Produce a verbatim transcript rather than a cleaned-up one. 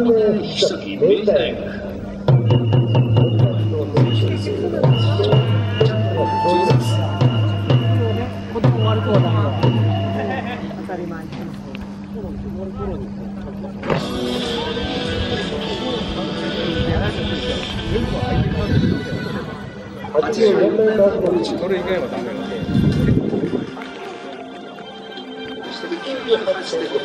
年久木明治大学。 子供悪そうだな。当たり前。 それ以外はダメなの。 それきゅうじゅうはちてんご。